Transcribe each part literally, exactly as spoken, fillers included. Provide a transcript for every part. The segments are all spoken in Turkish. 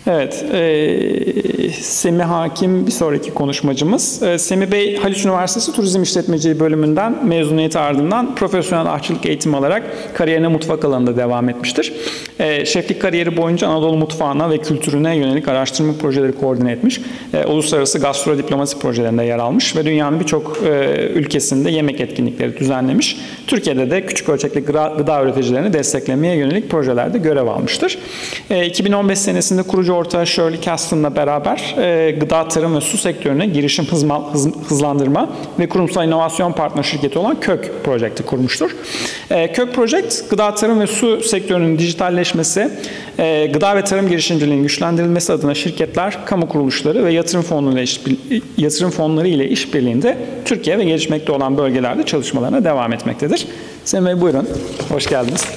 Evet, e, Semih Hakim bir sonraki konuşmacımız. E, Semih Bey, Haliç Üniversitesi Turizm İşletmeciliği bölümünden mezuniyeti ardından profesyonel aşçılık eğitimi alarak kariyerine mutfak alanında devam etmiştir. E, şeflik kariyeri boyunca Anadolu mutfağına ve kültürüne yönelik araştırma projeleri koordine etmiş. E, uluslararası gastro diplomasi projelerinde yer almış ve dünyanın birçok e, ülkesinde yemek etkinlikleri düzenlemiş. Türkiye'de de küçük ölçekli gıda, gıda üreticilerini desteklemeye yönelik projelerde görev almıştır. E, iki bin on beş senesinde kurucu ortağı Shirley Caston'la beraber e, gıda, tarım ve su sektörüne girişim hızma, hız, hızlandırma ve kurumsal inovasyon partner şirketi olan Kök Project'i kurmuştur. E, Kök Project, gıda, tarım ve su sektörünün dijitalleşmesi, e, gıda ve tarım girişimciliğinin güçlendirilmesi adına şirketler, kamu kuruluşları ve yatırım fonları ile, yatırım fonları ile işbirliğinde Türkiye ve gelişmekte olan bölgelerde çalışmalarına devam etmektedir. Semih Bey, buyurun. Hoş geldiniz.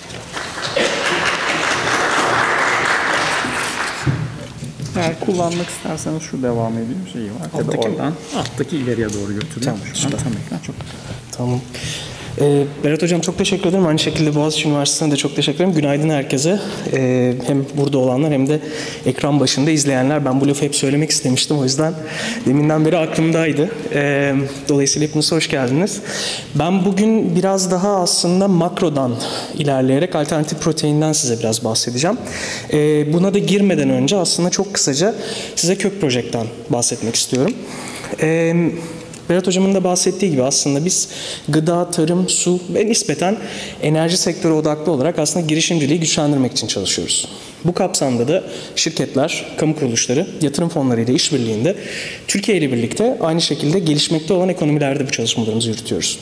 Eğer kullanmak isterseniz şu devam ediyor şeyi var. Alttaki tabii oradan alttaki ileriye doğru götürüyor. Tamam, şu an tam ekran çok güzel. Tamam. Ee, Berat Hocam çok teşekkür ederim. Aynı şekilde Boğaziçi Üniversitesi'ne de çok teşekkür ederim. Günaydın herkese. Ee, hem burada olanlar hem de ekran başında izleyenler. Ben bu lafı hep söylemek istemiştim. O yüzden deminden beri aklımdaydı. Ee, dolayısıyla hepiniz hoş geldiniz. Ben bugün biraz daha aslında makrodan ilerleyerek alternatif proteinden size biraz bahsedeceğim. Ee, buna da girmeden önce aslında çok kısaca size Kök Project'ten bahsetmek istiyorum. Ee, Berat Hocam'ın da bahsettiği gibi aslında biz gıda, tarım, su ve nispeten enerji sektörü odaklı olarak aslında girişimciliği güçlendirmek için çalışıyoruz. Bu kapsamda da şirketler, kamu kuruluşları, yatırım fonları ile işbirliğinde Türkiye ile birlikte aynı şekilde gelişmekte olan ekonomilerde bu çalışmalarımızı yürütüyoruz.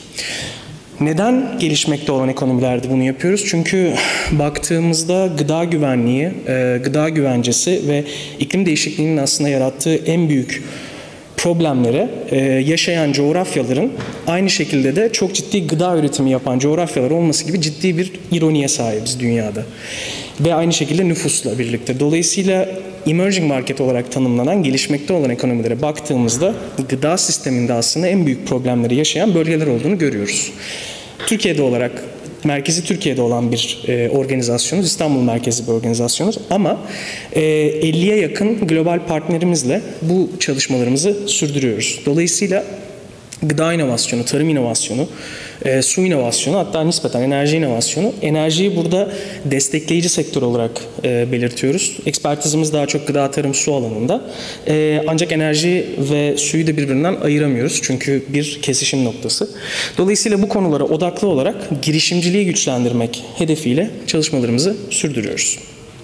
Neden gelişmekte olan ekonomilerde bunu yapıyoruz? Çünkü baktığımızda gıda güvenliği, gıda güvencesi ve iklim değişikliğinin aslında yarattığı en büyük problemlere e, yaşayan coğrafyaların aynı şekilde de çok ciddi gıda üretimi yapan coğrafyalar olması gibi ciddi bir ironiye sahibiz dünyada. Ve aynı şekilde nüfusla birlikte. Dolayısıyla emerging market olarak tanımlanan gelişmekte olan ekonomilere baktığımızda gıda sisteminde aslında en büyük problemleri yaşayan bölgeler olduğunu görüyoruz. Türkiye'de olarak merkezi Türkiye'de olan bir e, organizasyonuz, İstanbul merkezli bir organizasyonuz ama e, elliye yakın global partnerimizle bu çalışmalarımızı sürdürüyoruz. Dolayısıyla gıda inovasyonu, tarım inovasyonu, e, su inovasyonu, hatta nispeten enerji inovasyonu, enerjiyi burada destekleyici sektör olarak e, belirtiyoruz. Ekspertizimiz daha çok gıda, tarım, su alanında. E, ancak enerji ve suyu da birbirinden ayıramıyoruz çünkü bir kesişim noktası. Dolayısıyla bu konulara odaklı olarak girişimciliği güçlendirmek hedefiyle çalışmalarımızı sürdürüyoruz.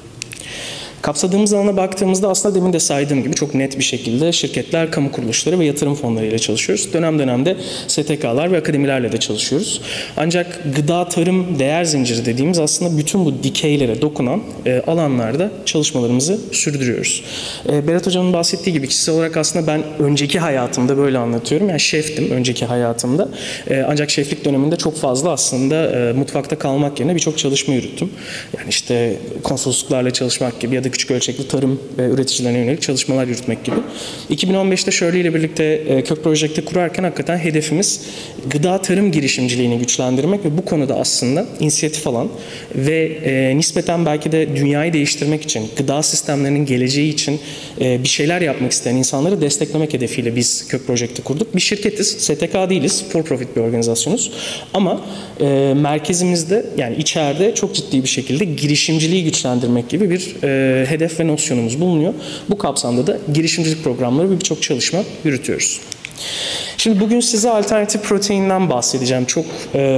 Kapsadığımız alana baktığımızda aslında demin de saydığım gibi çok net bir şekilde şirketler, kamu kuruluşları ve yatırım fonları ile çalışıyoruz. Dönem dönemde S T K'lar ve akademilerle de çalışıyoruz. Ancak gıda, tarım, değer zinciri dediğimiz aslında bütün bu dikeylere dokunan e, alanlarda çalışmalarımızı sürdürüyoruz. E, Berat Hocam'ın bahsettiği gibi kişisel olarak aslında ben önceki hayatımda böyle anlatıyorum. Yani şeftim önceki hayatımda. E, ancak şeflik döneminde çok fazla aslında e, mutfakta kalmak yerine birçok çalışma yürüttüm. Yani işte konsolosluklarla çalışmak gibi ya da küçük ölçekli tarım ve üreticilerine yönelik çalışmalar yürütmek gibi. iki bin on beşte Shirley ile birlikte Kök Project'i kurarken hakikaten hedefimiz gıda tarım girişimciliğini güçlendirmek ve bu konuda aslında inisiyatif alan ve e, nispeten belki de dünyayı değiştirmek için, gıda sistemlerinin geleceği için e, bir şeyler yapmak isteyen insanları desteklemek hedefiyle biz Kök Project'i kurduk. Bir şirketiz, S T K değiliz, for profit bir organizasyonuz ama e, merkezimizde yani içeride çok ciddi bir şekilde girişimciliği güçlendirmek gibi bir e, hedef ve nosyonumuz bulunuyor. Bu kapsamda da girişimcilik programları ve birçok çalışma yürütüyoruz. Şimdi bugün size alternatif proteinden bahsedeceğim. Çok e,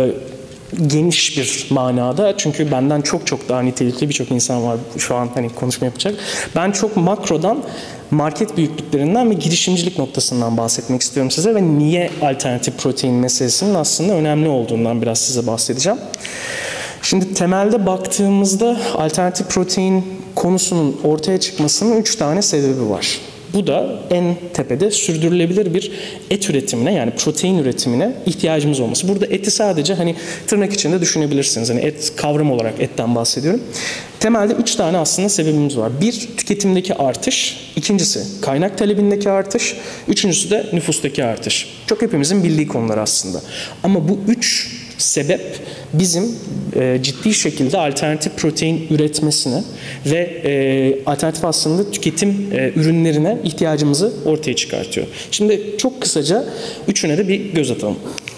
geniş bir manada. Çünkü benden çok çok daha nitelikli birçok insan var şu an hani konuşma yapacak. Ben çok makrodan, market büyüklüklerinden ve girişimcilik noktasından bahsetmek istiyorum size ve niye alternatif protein meselesinin aslında önemli olduğundan biraz size bahsedeceğim. Şimdi temelde baktığımızda alternatif protein konusunun ortaya çıkmasının üç tane sebebi var. Bu da en tepede sürdürülebilir bir et üretimine yani protein üretimine ihtiyacımız olması. Burada eti sadece hani tırnak içinde düşünebilirsiniz. Hani et kavram olarak etten bahsediyorum. Temelde üç tane aslında sebebimiz var. Bir, tüketimdeki artış. İkincisi, kaynak talebindeki artış. Üçüncüsü de nüfustaki artış. Çok hepimizin bildiği konular aslında. Ama bu üç Sebep bizim e, ciddi şekilde alternatif protein üretmesine ve e, alternatif aslında tüketim e, ürünlerine ihtiyacımızı ortaya çıkartıyor. Şimdi çok kısaca üçüne de bir göz atalım.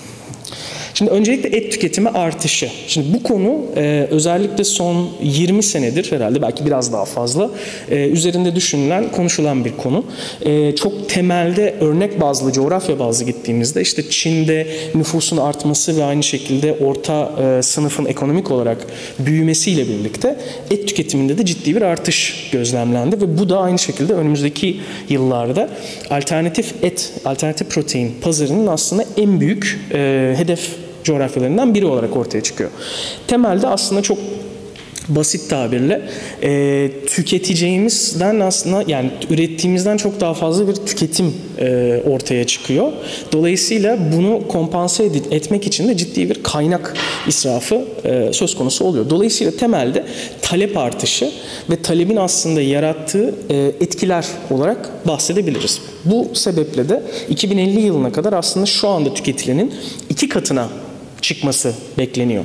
Şimdi öncelikle et tüketimi artışı. Şimdi bu konu e, özellikle son yirmi senedir herhalde belki biraz daha fazla e, üzerinde düşünülen, konuşulan bir konu. E, çok temelde örnek bazlı, coğrafya bazlı gittiğimizde işte Çin'de nüfusun artması ve aynı şekilde orta e, sınıfın ekonomik olarak büyümesiyle birlikte et tüketiminde de ciddi bir artış gözlemlendi ve bu da aynı şekilde önümüzdeki yıllarda alternatif et, alternatif protein pazarının aslında en büyük e, hedef coğrafyalarından biri olarak ortaya çıkıyor. Temelde aslında çok basit tabirle e, tüketeceğimizden aslında yani ürettiğimizden çok daha fazla bir tüketim e, ortaya çıkıyor. Dolayısıyla bunu kompanse ed- etmek için de ciddi bir kaynak israfı e, söz konusu oluyor. Dolayısıyla temelde talep artışı ve talebin aslında yarattığı e, etkiler olarak bahsedebiliriz. Bu sebeple de iki bin elli yılına kadar aslında şu anda tüketilenin iki katına çıkması bekleniyor.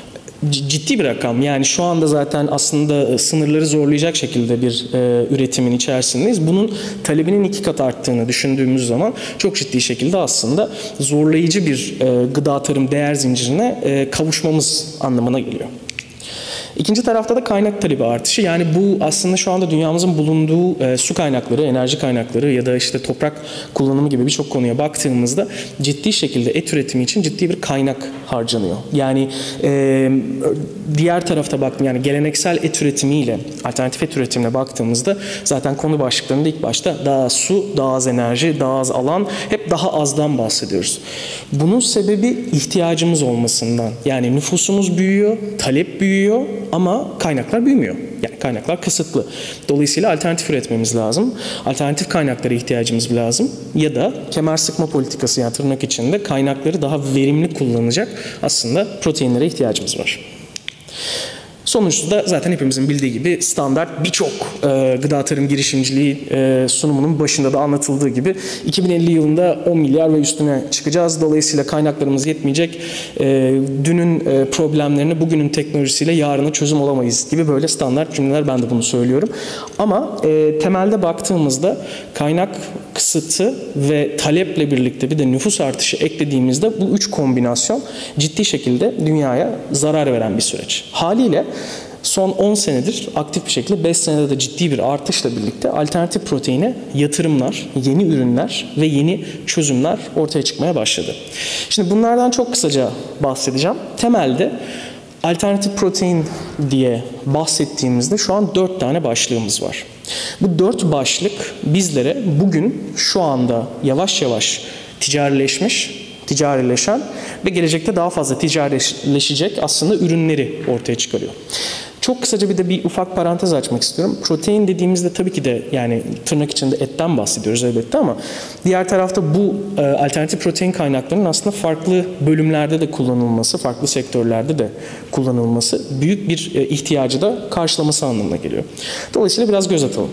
Ciddi bir rakam. Yani şu anda zaten aslında sınırları zorlayacak şekilde bir e, üretimin içerisindeyiz. Bunun talebinin iki kat arttığını düşündüğümüz zaman çok ciddi şekilde aslında zorlayıcı bir e, gıda tarım değer zincirine e, kavuşmamız anlamına geliyor. İkinci tarafta da kaynak talebi artışı. Yani bu aslında şu anda dünyamızın bulunduğu e, su kaynakları, enerji kaynakları ya da işte toprak kullanımı gibi birçok konuya baktığımızda ciddi şekilde et üretimi için ciddi bir kaynak harcanıyor. Yani e, diğer tarafta baktım yani geleneksel et üretimiyle alternatif et üretimine baktığımızda zaten konu başlıklarında ilk başta daha az su, daha az enerji, daha az alan, hep daha azdan bahsediyoruz. Bunun sebebi ihtiyacımız olmasından. Yani nüfusumuz büyüyor, talep büyüyor ama kaynaklar büyümüyor. Yani kaynaklar kısıtlı. Dolayısıyla alternatif üretmemiz lazım. Alternatif kaynaklara ihtiyacımız lazım. Ya da kemer sıkma politikası yani tırnak içinde kaynakları daha verimli kullanacak aslında proteinlere ihtiyacımız var. Sonuçta da zaten hepimizin bildiği gibi standart birçok e, gıda tarım girişimciliği e, sunumunun başında da anlatıldığı gibi iki bin elli yılında on milyar ve üstüne çıkacağız. Dolayısıyla kaynaklarımız yetmeyecek. E, dünün e, problemlerini bugünün teknolojisiyle yarına çözüm olamayız gibi böyle standart cümleler, ben de bunu söylüyorum. Ama e, temelde baktığımızda kaynak kısıtı ve taleple birlikte bir de nüfus artışı eklediğimizde bu üç kombinasyon ciddi şekilde dünyaya zarar veren bir süreç. Haliyle son on senedir aktif bir şekilde, beş senede de ciddi bir artışla birlikte alternatif proteine yatırımlar, yeni ürünler ve yeni çözümler ortaya çıkmaya başladı. Şimdi bunlardan çok kısaca bahsedeceğim. Temelde alternatif protein diye bahsettiğimizde şu an dört tane başlığımız var. Bu dört başlık bizlere bugün şu anda yavaş yavaş ticarileşmiş, ticarileşen ve gelecekte daha fazla ticarileşecek aslında ürünleri ortaya çıkarıyor. Çok kısaca bir de bir ufak parantez açmak istiyorum. Protein dediğimizde tabii ki de yani tırnak içinde etten bahsediyoruz elbette ama diğer tarafta bu e, alternatif protein kaynaklarının aslında farklı bölümlerde de kullanılması, farklı sektörlerde de kullanılması büyük bir e, ihtiyacı da karşılaması anlamına geliyor. Dolayısıyla biraz göz atalım.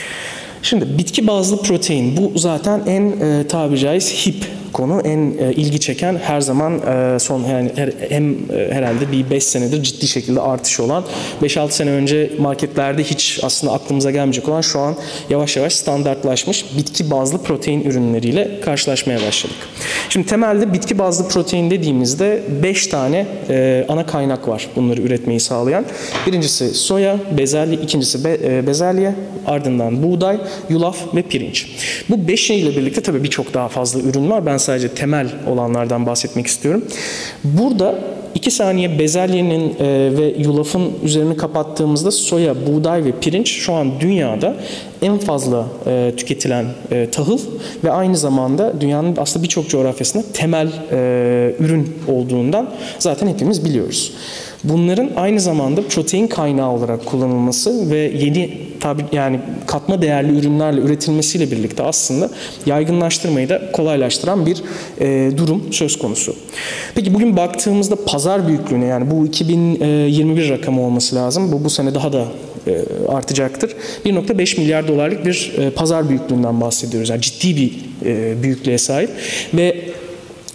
Şimdi bitki bazlı protein bu zaten en e, tabiri caiz hip konu, en e, ilgi çeken, her zaman e, son yani her, hem e, herhalde bir beş senedir ciddi şekilde artış olan, beş altı sene önce marketlerde hiç aslında aklımıza gelmeyecek olan şu an yavaş yavaş standartlaşmış bitki bazlı protein ürünleriyle karşılaşmaya başladık. Şimdi temelde bitki bazlı protein dediğimizde beş tane e, ana kaynak var bunları üretmeyi sağlayan. Birincisi soya, bezelye, ikincisi be, e, bezelye, ardından buğday, yulaf ve pirinç. Bu beşiyle birlikte tabii birçok daha fazla ürün var. Ben sadece temel olanlardan bahsetmek istiyorum. Burada iki saniye bezelyenin e, ve yulafın üzerini kapattığımızda soya, buğday ve pirinç şu an dünyada en fazla e, tüketilen e, tahıl ve aynı zamanda dünyanın aslında birçok coğrafyasında temel e, ürün olduğundan zaten hepimiz biliyoruz. Bunların aynı zamanda protein kaynağı olarak kullanılması ve yeni tabi yani katma değerli ürünlerle üretilmesiyle birlikte aslında yaygınlaştırmayı da kolaylaştıran bir e, durum söz konusu. Peki bugün baktığımızda pazar büyüklüğüne, yani bu iki bin yirmi bir rakamı olması lazım. Bu bu sene daha da e, artacaktır. bir nokta beş milyar dolarlık bir e, pazar büyüklüğünden bahsediyoruz. Yani ciddi bir e, büyüklüğe sahip ve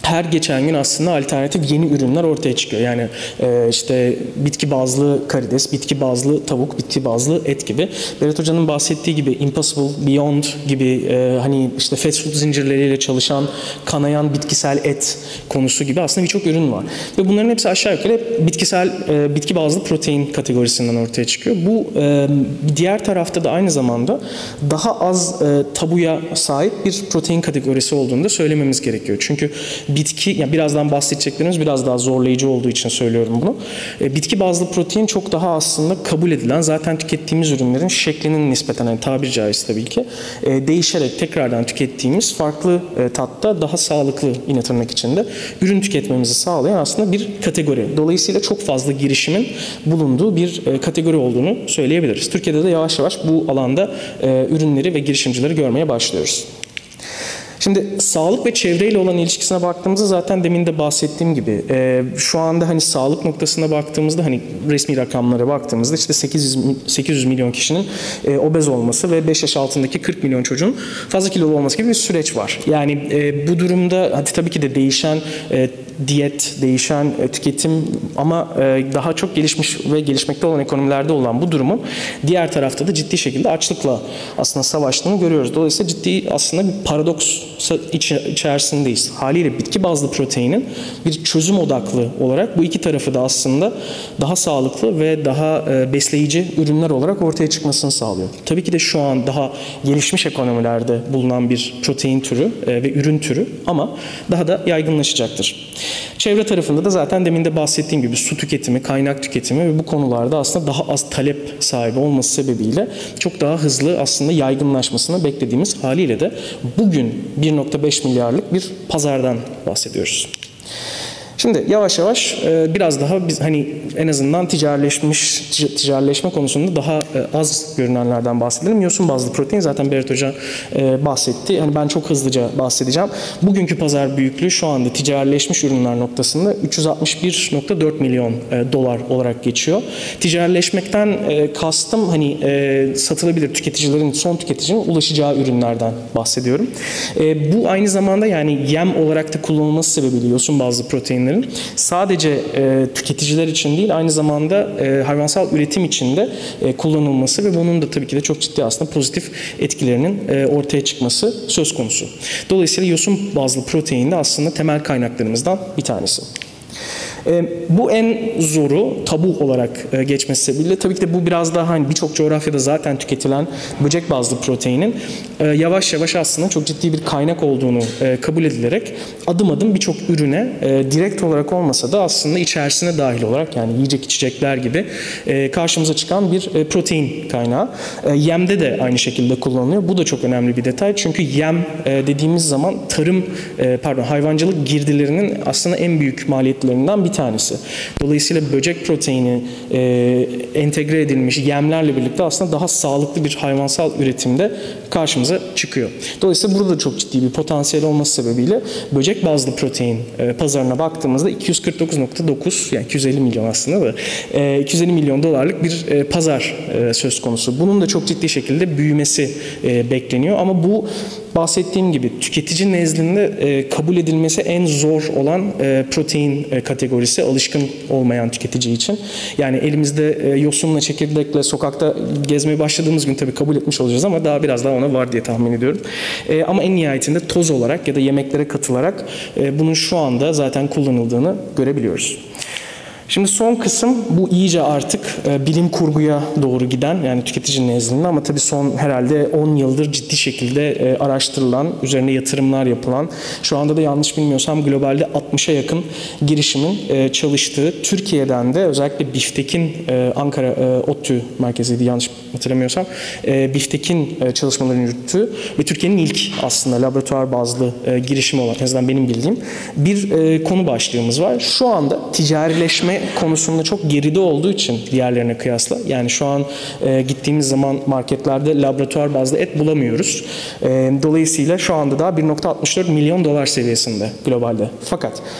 her geçen gün aslında alternatif yeni ürünler ortaya çıkıyor. Yani e, işte bitki bazlı karides, bitki bazlı tavuk, bitki bazlı et gibi. Berat Hoca'nın bahsettiği gibi Impossible, Beyond gibi e, hani işte fast food zincirleriyle çalışan, kanayan bitkisel et konusu gibi aslında birçok ürün var. Ve bunların hepsi aşağı yukarı hep bitkisel, e, bitki bazlı protein kategorisinden ortaya çıkıyor. Bu e, diğer tarafta da aynı zamanda daha az e, tabuya sahip bir protein kategorisi olduğunu da söylememiz gerekiyor. Çünkü bitki, yani birazdan bahsedeceklerimiz biraz daha zorlayıcı olduğu için söylüyorum bunu. E, bitki bazlı protein çok daha aslında kabul edilen, zaten tükettiğimiz ürünlerin şeklinin nispeten, yani tabiri caizse tabii ki, e, değişerek tekrardan tükettiğimiz farklı e, tatta daha sağlıklı, yine tırnak içinde, ürün tüketmemizi sağlayan aslında bir kategori. Dolayısıyla çok fazla girişimin bulunduğu bir e, kategori olduğunu söyleyebiliriz. Türkiye'de de yavaş yavaş bu alanda e, ürünleri ve girişimcileri görmeye başlıyoruz. Şimdi sağlık ve çevreyle olan ilişkisine baktığımızda zaten demin de bahsettiğim gibi e, şu anda hani sağlık noktasına baktığımızda, hani resmi rakamlara baktığımızda işte sekiz yüz milyon kişinin e, obez olması ve beş yaş altındaki kırk milyon çocuğun fazla kilolu olması gibi bir süreç var. Yani e, bu durumda hadi tabii ki de değişen e, diyet, değişen e, tüketim ama e, daha çok gelişmiş ve gelişmekte olan ekonomilerde olan bu durumun diğer tarafta da ciddi şekilde açlıkla aslında savaştığını görüyoruz. Dolayısıyla ciddi aslında bir paradoks içerisindeyiz. Haliyle bitki bazlı proteinin bir çözüm odaklı olarak bu iki tarafı da aslında daha sağlıklı ve daha besleyici ürünler olarak ortaya çıkmasını sağlıyor. Tabii ki de şu an daha gelişmiş ekonomilerde bulunan bir protein türü ve ürün türü ama daha da yaygınlaşacaktır. Çevre tarafında da zaten demin de bahsettiğim gibi su tüketimi, kaynak tüketimi ve bu konularda aslında daha az talep sahibi olması sebebiyle çok daha hızlı aslında yaygınlaşmasını beklediğimiz haliyle de bugün bir nokta beş milyarlık bir pazardan bahsediyoruz. Şimdi yavaş yavaş biraz daha biz hani en azından ticarileşmiş ticarileşme konusunda daha az görünenlerden bahsedelim. Yosun bazlı protein zaten Berat Hoca bahsetti. Yani ben çok hızlıca bahsedeceğim. Bugünkü pazar büyüklüğü şu anda ticarileşmiş ürünler noktasında üç yüz altmış bir nokta dört milyon dolar olarak geçiyor. Ticarileşmekten kastım hani satılabilir tüketicilerin, son tüketicinin ulaşacağı ürünlerden bahsediyorum. Bu aynı zamanda yani yem olarak da kullanılması sebebiyle yosun bazlı proteinlerin sadece e, tüketiciler için değil, aynı zamanda e, hayvansal üretim için de e, kullanılması ve bunun da tabii ki de çok ciddi aslında pozitif etkilerinin e, ortaya çıkması söz konusu. Dolayısıyla yosun bazlı protein de aslında temel kaynaklarımızdan bir tanesi. E, bu en zoru tabu olarak e, geçmesi sebebiyle tabii ki de bu biraz daha hani birçok coğrafyada zaten tüketilen böcek bazlı proteinin e, yavaş yavaş aslında çok ciddi bir kaynak olduğunu e, kabul edilerek adım adım birçok ürüne e, direkt olarak olmasa da aslında içerisine dahil olarak, yani yiyecek içecekler gibi e, karşımıza çıkan bir e, protein kaynağı. E, yemde de aynı şekilde kullanılıyor. Bu da çok önemli bir detay. Çünkü yem e, dediğimiz zaman tarım e, pardon hayvancılık girdilerinin aslında en büyük maliyetlerinden bir tanesi. Dolayısıyla böcek proteini e, entegre edilmiş yemlerle birlikte aslında daha sağlıklı bir hayvansal üretimde karşımıza çıkıyor. Dolayısıyla burada da çok ciddi bir potansiyel olması sebebiyle böcek bazlı protein e, pazarına baktığımızda iki yüz kırk dokuz nokta dokuz, yani iki yüz elli milyon aslında da e, iki yüz elli milyon dolarlık bir e, pazar e, söz konusu. Bunun da çok ciddi şekilde büyümesi e, bekleniyor ama bu bahsettiğim gibi tüketici nezdinde e, kabul edilmesi en zor olan e, protein e, kategorisi, alışkın olmayan tüketici için. Yani elimizde e, yosunla, çekirdekle sokakta gezmeye başladığımız gün tabii kabul etmiş olacağız ama daha biraz daha ona var diye tahmin ediyorum. E, ama en nihayetinde toz olarak ya da yemeklere katılarak e, bunun şu anda zaten kullanıldığını görebiliyoruz. Şimdi son kısım bu iyice artık e, bilim kurguya doğru giden, yani tüketici nezdinde, ama tabii son herhalde on yıldır ciddi şekilde e, araştırılan, üzerine yatırımlar yapılan, şu anda da yanlış bilmiyorsam globalde altmışa yakın girişimin e, çalıştığı, Türkiye'den de özellikle Biftek'in e, Ankara e, ODTÜ merkeziydi yanlış hatırlamıyorsam, e, Biftek'in e, çalışmalarını yürüttüğü ve Türkiye'nin ilk aslında laboratuvar bazlı e, girişimi olan, en azından benim bildiğim bir e, konu başlığımız var. Şu anda ticarileşme konusunda çok geride olduğu için diğerlerine kıyasla, yani şu an e, gittiğimiz zaman marketlerde laboratuvar bazlı et bulamıyoruz. E, dolayısıyla şu anda daha bir nokta altmış dört milyon dolar seviyesinde globalde. Fakat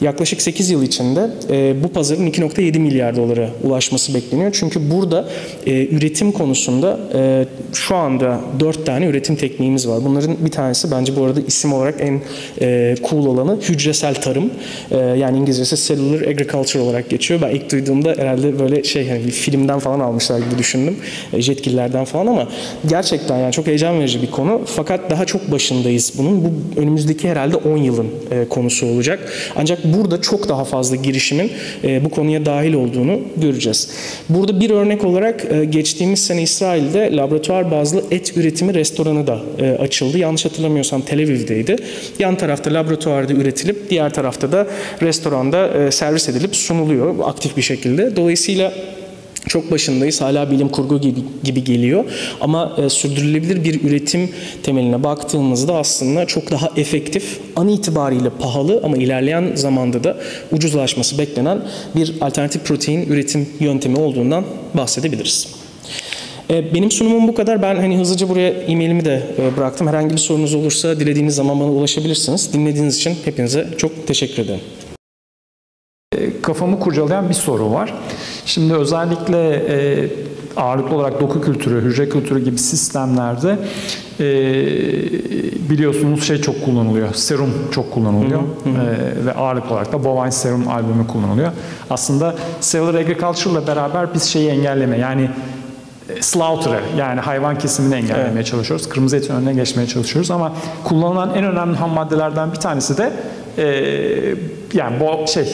Yaklaşık sekiz yıl içinde e, bu pazarın iki nokta yedi milyar dolara ulaşması bekleniyor. Çünkü burada e, üretim konusunda e, şu anda dört tane üretim tekniğimiz var. Bunların bir tanesi bence bu arada isim olarak en e, cool olanı hücresel tarım. E, yani İngilizcesi cellular agriculture olarak geçiyor. Ben ilk duyduğumda herhalde böyle şey hani bir filmden falan almışlar gibi düşündüm. E, Jetgillerden falan ama gerçekten yani çok heyecan verici bir konu. Fakat daha çok başındayız bunun. Bu önümüzdeki herhalde on yılın e, konusu olacak. Ancak burada çok daha fazla girişimin e, bu konuya dahil olduğunu göreceğiz. Burada bir örnek olarak e, geçtiğimiz sene İsrail'de laboratuvar bazlı et üretimi restoranı da e, açıldı. Yanlış hatırlamıyorsam Tel Aviv'deydi. Yan tarafta laboratuvarda üretilip diğer tarafta da restoranda e, servis edilip sunuluyor aktif bir şekilde. Dolayısıyla çok başındayız. Hala bilim kurgu gibi, gibi geliyor. Ama e, sürdürülebilir bir üretim temeline baktığımızda aslında çok daha efektif, an itibariyle pahalı ama ilerleyen zamanda da ucuzlaşması beklenen bir alternatif protein üretim yöntemi olduğundan bahsedebiliriz. E, benim sunumum bu kadar. Ben hani hızlıca buraya e-mailimi de e, bıraktım. Herhangi bir sorunuz olursa dilediğiniz zaman bana ulaşabilirsiniz. Dinlediğiniz için hepinize çok teşekkür ederim. Kafamı kurcalayan bir soru var. Şimdi özellikle e, ağırlıklı olarak doku kültürü, hücre kültürü gibi sistemlerde e, biliyorsunuz şey çok kullanılıyor. Serum çok kullanılıyor. Hı hı. E, ve ağırlıklı olarak da bovine serum albümü kullanılıyor. Aslında cellular agriculture ile beraber biz şeyi engelleme yani slaughter'ı yani hayvan kesimini engellemeye evet. çalışıyoruz. Kırmızı etin önüne geçmeye çalışıyoruz ama kullanılan en önemli ham maddelerden bir tanesi de e, yani bu şey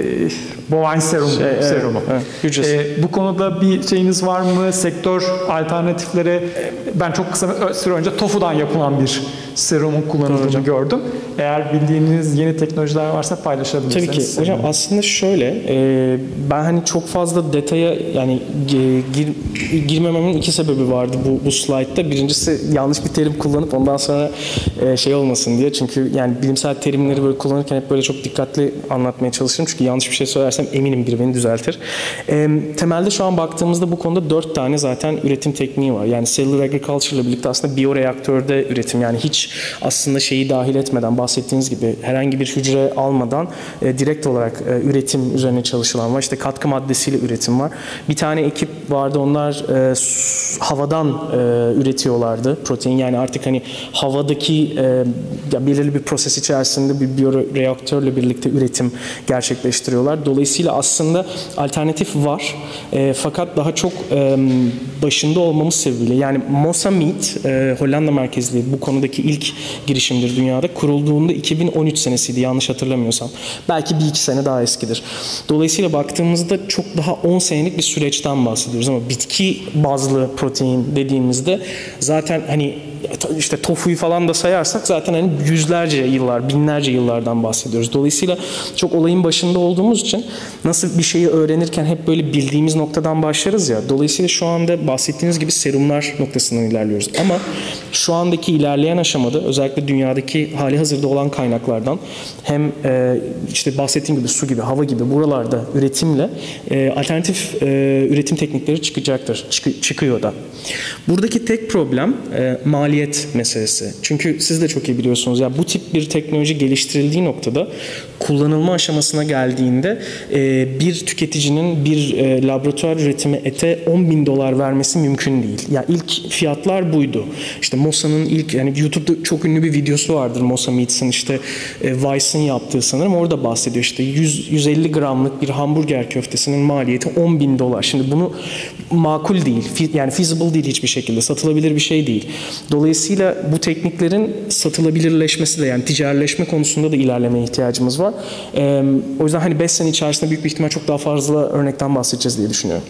e, bovine serum şey, serumu. Evet, evet. E, bu konuda bir şeyiniz var mı? Sektör alternatifleri ben çok kısa bir süre önce tofudan yapılan bir serumun kullanıldığını gördüm. Eğer bildiğiniz yeni teknolojiler varsa paylaşabilirsiniz. Tabii ki. Hocam aslında şöyle e, ben hani çok fazla detaya yani gir, girmememin iki sebebi vardı bu, bu slaytta. Birincisi yanlış bir terim kullanıp ondan sonra e, şey olmasın diye. Çünkü yani bilimsel terimleri böyle kullanırken hep böyle çok dikkatli anlatmaya çalışırım. Çünkü yanlış bir şey söylersem eminim biri beni düzeltir. E, temelde şu an baktığımızda bu konuda dört tane zaten üretim tekniği var. Yani cellular agriculture ile birlikte aslında biyoreaktörde üretim yani hiç aslında şeyi dahil etmeden bahsettiğiniz gibi herhangi bir hücre almadan e, direkt olarak e, üretim üzerine çalışılan var. İşte katkı maddesiyle üretim var. Bir tane ekip vardı onlar e, havadan e, üretiyorlardı protein yani artık hani havadaki e, ya belirli bir proses içerisinde bir biyoreaktörle birlikte üretim gerçekleştiriyorlar. Dolayısıyla aslında alternatif var. E, fakat daha çok e, başında olmamız sebebiyle yani Mosa Meat e, Hollanda merkezli bu konudaki ilk girişimdir dünyada. Kurulduğunda iki bin on üç senesiydi yanlış hatırlamıyorsam. Belki bir iki sene daha eskidir. Dolayısıyla baktığımızda çok daha on senelik bir süreçten bahsediyoruz ama bitki bazlı protein dediğimizde zaten hani işte tofuyu falan da sayarsak zaten hani yüzlerce yıllar, binlerce yıllardan bahsediyoruz. Dolayısıyla çok olayın başında olduğumuz için nasıl bir şeyi öğrenirken hep böyle bildiğimiz noktadan başlarız ya. Dolayısıyla şu anda bahsettiğiniz gibi serumlar noktasından ilerliyoruz. Ama şu andaki ilerleyen aşamada özellikle dünyadaki hali hazırda olan kaynaklardan hem e, işte bahsettiğim gibi su gibi, hava gibi buralarda üretimle e, alternatif e, üretim teknikleri çıkacaktır. Çık- çıkıyor da. Buradaki tek problem e, maliyet meselesi. Çünkü siz de çok iyi biliyorsunuz ya bu tip bir teknoloji geliştirildiği noktada kullanılma aşamasına geldiğinde e, bir tüketicinin bir e, laboratuvar üretimi ete on bin dolar vermesi mümkün değil. Ya ilk fiyatlar buydu. İşte Mosa'nın ilk yani YouTube'da çok ünlü bir videosu vardır Mosa Meats'in işte e, Weiss'in yaptığı sanırım orada bahsediyor işte yüz yüz elli gramlık bir hamburger köftesinin maliyeti on bin dolar. Şimdi bunu makul değil. Yani feasible değil hiçbir şekilde. Satılabilir bir şey değil. Dolayısıyla bu tekniklerin satılabilirleşmesi de yani ticarileşme konusunda da ilerlemeye ihtiyacımız var. Ee, o yüzden hani beş sene içerisinde büyük bir ihtimal çok daha fazla örnekten bahsedeceğiz diye düşünüyorum.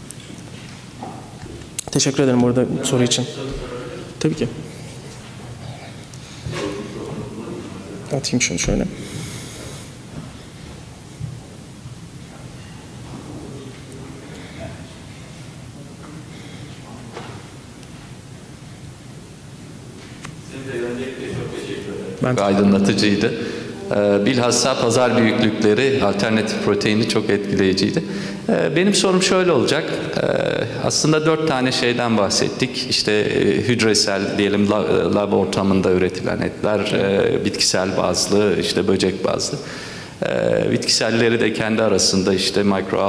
Teşekkür ederim burada soru için. Tabii ki. Atayım şunu şöyle. Ben aydınlatıcıydı. Bilhassa pazar büyüklükleri alternatif proteini çok etkileyiciydi. Benim sorum şöyle olacak. Aslında dört tane şeyden bahsettik. İşte hücresel diyelim lab ortamında üretilen etler, bitkisel bazlı, işte böcek bazlı. E, bitkiselleri de kendi arasında işte mikro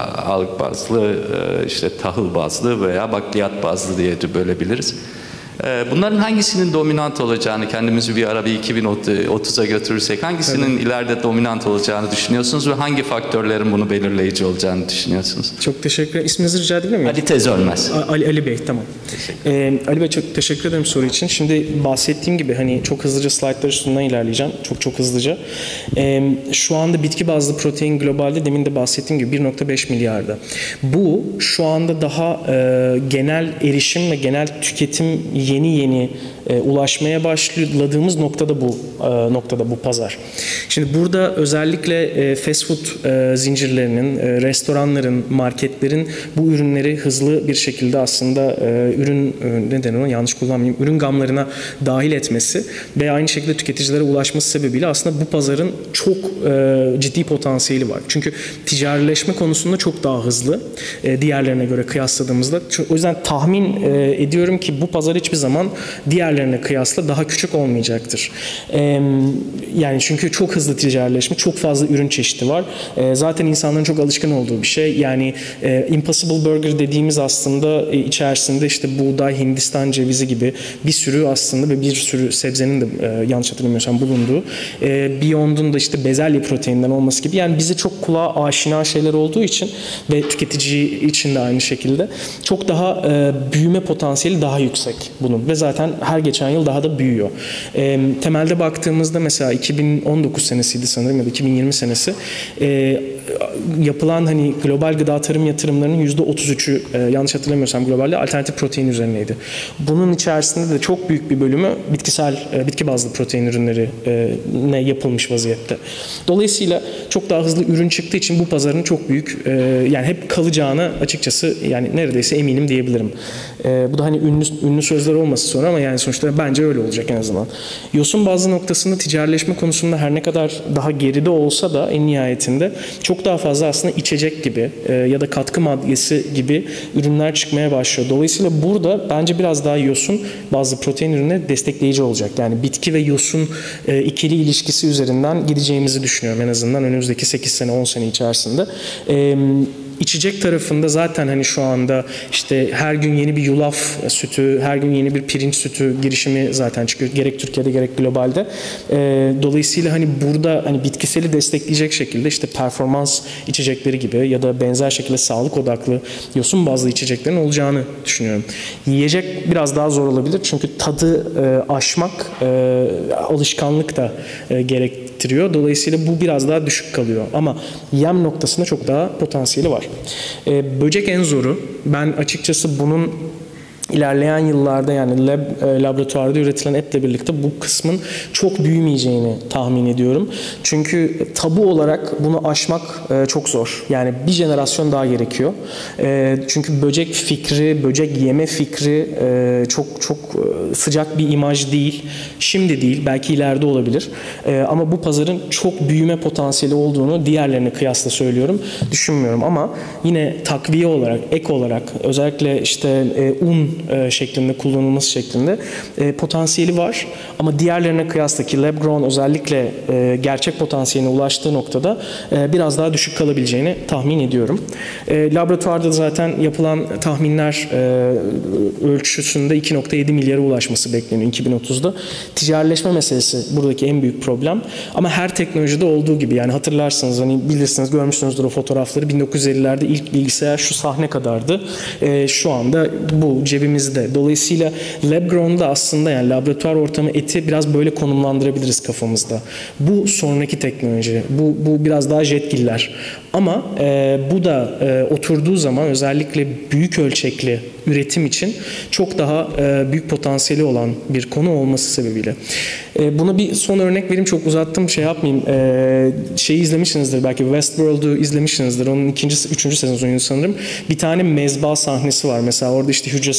alg bazlı, e, işte tahıl bazlı veya bakliyat bazlı diye de bölebiliriz. Bunların hangisinin dominant olacağını, kendimizi bir ara bir iki bin otuza götürürsek hangisinin evet. ileride dominant olacağını düşünüyorsunuz ve hangi faktörlerin bunu belirleyici olacağını düşünüyorsunuz? Çok teşekkür ederim. İsminizi rica edebilir miyim? Ali Tezölmez. Ali, Ali Bey, tamam. Ee, Ali Bey, çok teşekkür ederim soru için. Şimdi bahsettiğim gibi hani çok hızlıca slaytlar üstünden ilerleyeceğim. Çok çok hızlıca. Ee, şu anda bitki bazlı protein globalde demin de bahsettiğim gibi bir nokta beş milyarda. Bu şu anda daha e, genel erişim ve genel tüketim yeni yeni e, ulaşmaya başladığımız noktada bu e, noktada bu pazar. Şimdi burada özellikle e, fast food e, zincirlerinin, e, restoranların, marketlerin bu ürünleri hızlı bir şekilde aslında e, ürün e, ne denir ona yanlış kullanmayayım, ürün gamlarına dahil etmesi ve aynı şekilde tüketicilere ulaşması sebebiyle aslında bu pazarın çok e, ciddi potansiyeli var. Çünkü ticarileşme konusunda çok daha hızlı e, diğerlerine göre kıyasladığımızda. O yüzden tahmin e, ediyorum ki bu pazar hiçbir zaman diğerlerine kıyasla daha küçük olmayacaktır. Ee, yani çünkü çok hızlı ticarileşme, çok fazla ürün çeşidi var. Ee, zaten insanların çok alışkın olduğu bir şey. Yani e, Impossible Burger dediğimiz aslında e, içerisinde işte buğday, Hindistan cevizi gibi bir sürü aslında ve bir sürü sebzenin de e, yanlış hatırlamıyorsam bulunduğu. E, Beyond'un da işte bezelye proteininden olması gibi. Yani bize çok kulağa aşina şeyler olduğu için ve tüketici için de aynı şekilde çok daha e, büyüme potansiyeli daha yüksek bunun ve zaten her geçen yıl daha da büyüyor. E, temelde baktığımızda mesela iki bin on dokuz senesiydi sanırım ya da iki bin yirmi senesi e, yapılan hani global gıda tarım yatırımlarının yüzde otuz üçü e, yanlış hatırlamıyorsam globalde alternatif protein üzerineydi. Bunun içerisinde de çok büyük bir bölümü bitkisel, e, bitki bazlı protein ürünleri e, ne yapılmış vaziyette. Dolayısıyla çok daha hızlı ürün çıktığı için bu pazarın çok büyük e, yani hep kalacağını açıkçası yani neredeyse eminim diyebilirim. E, bu da hani ünlü, ünlü sözler olması sonra ama yani sonuçta bence öyle olacak en azından. Yosun bazlı noktasında ticarileşme konusunda her ne kadar daha geride olsa da en nihayetinde çok daha fazla aslında içecek gibi e, ya da katkı maddesi gibi ürünler çıkmaya başlıyor. Dolayısıyla burada bence biraz daha yosun bazlı protein ürünleri destekleyici olacak. Yani bitki ve yosun e, ikili ilişkisi üzerinden gideceğimizi düşünüyorum en azından önümüzdeki sekiz sene on sene içerisinde. E, İçecek tarafında zaten hani şu anda işte her gün yeni bir yulaf sütü, her gün yeni bir pirinç sütü girişimi zaten çıkıyor. Gerek Türkiye'de gerek globalde. E, dolayısıyla hani burada hani bitkiseli destekleyecek şekilde işte performans içecekleri gibi ya da benzer şekilde sağlık odaklı yosun bazlı içeceklerin olacağını düşünüyorum. Yiyecek biraz daha zor olabilir çünkü tadı e, aşmak e, alışkanlık da e, gerektiriyor. Dolayısıyla bu biraz daha düşük kalıyor. Ama yem noktasında çok daha potansiyeli var. E, böcek en zoru. Ben açıkçası bunun İlerleyen yıllarda yani lab, e, laboratuvarda üretilen etle birlikte bu kısmın çok büyümeyeceğini tahmin ediyorum. Çünkü tabu olarak bunu aşmak e, çok zor. Yani bir jenerasyon daha gerekiyor. E, çünkü böcek fikri, böcek yeme fikri e, çok çok e, sıcak bir imaj değil. Şimdi değil, belki ileride olabilir. E, ama bu pazarın çok büyüme potansiyeli olduğunu diğerlerine kıyasla söylüyorum. Düşünmüyorum ama yine takviye olarak, ek olarak özellikle işte e, un E, şeklinde kullanılması şeklinde e, potansiyeli var. Ama diğerlerine kıyasla ki lab grown özellikle e, gerçek potansiyeline ulaştığı noktada e, biraz daha düşük kalabileceğini tahmin ediyorum. E, laboratuvarda zaten yapılan tahminler e, ölçüsünde iki nokta yedi milyara ulaşması bekleniyor iki bin otuzda. Ticarileşme meselesi buradaki en büyük problem. Ama her teknolojide olduğu gibi yani hatırlarsınız hani bilirsiniz görmüşsünüzdür o fotoğrafları bin dokuz yüz ellilerde ilk bilgisayar şu sahne kadardı. E, şu anda bu cebimizde. Dolayısıyla lab grown'da aslında yani laboratuvar ortamı eti biraz böyle konumlandırabiliriz kafamızda. Bu sonraki teknoloji. Bu, bu biraz daha jetgiller. Ama e, bu da e, oturduğu zaman özellikle büyük ölçekli üretim için çok daha e, büyük potansiyeli olan bir konu olması sebebiyle. E, buna bir son örnek vereyim. Çok uzattım şey yapmayayım. E, şeyi izlemişsinizdir belki Westworld'u izlemişsinizdir. Onun ikinci, üçüncü sezonu sanırım. Bir tane mezba sahnesi var. Mesela orada işte hücresel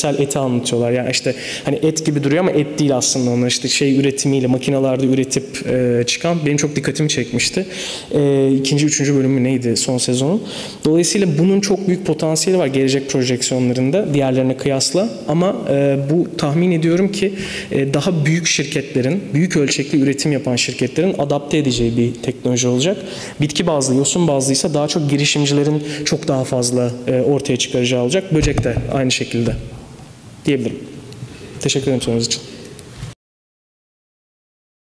bitkisel eti anlatıyorlar. Yani işte hani et gibi duruyor ama et değil aslında, onlar işte şey üretimiyle makinalarda üretip e, çıkan, benim çok dikkatimi çekmişti. E, ikinci, üçüncü bölümü neydi son sezonun. Dolayısıyla bunun çok büyük potansiyeli var gelecek projeksiyonlarında diğerlerine kıyasla, ama e, bu tahmin ediyorum ki e, daha büyük şirketlerin, büyük ölçekli üretim yapan şirketlerin adapte edeceği bir teknoloji olacak. Bitki bazlı, yosun bazlıysa daha çok girişimcilerin çok daha fazla e, ortaya çıkaracağı olacak. Böcek de aynı şekilde diyebilirim. Teşekkür ederim sorunuz için.